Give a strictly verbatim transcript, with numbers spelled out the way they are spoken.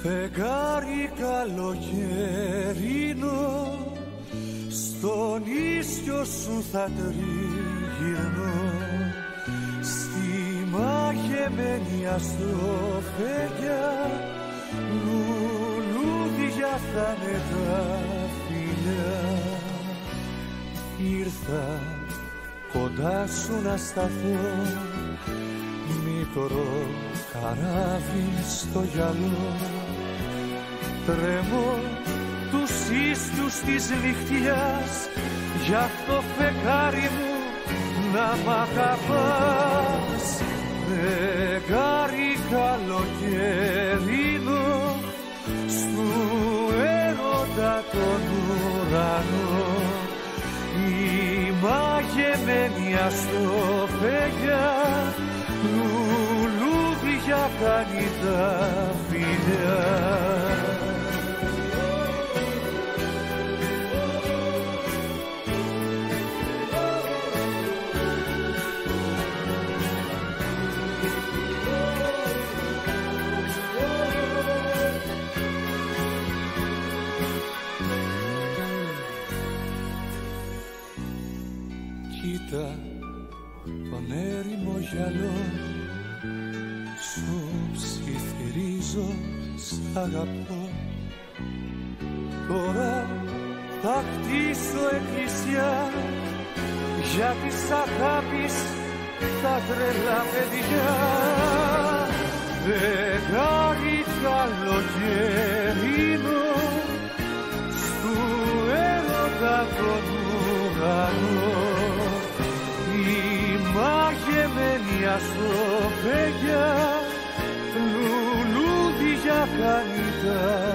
Φεγγάρι καλοκαιρινό, στον ίσιο σου θα τριγυρνώ, στη μαγεμένη αστροφέγγια, λουλούδια θα είναι τα φιλιά. Ήρθα κοντά σου να σταθώ, μικρό καράβι στο γυαλό, τρέμω τους ίσιους της νυχτιάς, γι' αυτό φεγγάρι μου να μ' αγαπάς. Φεγγάρι καλοκαιρινό, στου έρωτα τον ουρανό, η μαγεμένη αστροφέγγια, λουλούδια κάνει τα φιλιά. Κοίτα τον έρημο γυαλό, σου ψιθυρίζω, σ' αγαπώ. Τώρα θα χτίσω εκκλησιά για της αγάπης τα τρελά παιδιά. Φεγγάρι καλοκαιρινό, στου έρωτα τον ουρανό, μαγεμένη αστροφέγγια, λουλούδια κάνει τα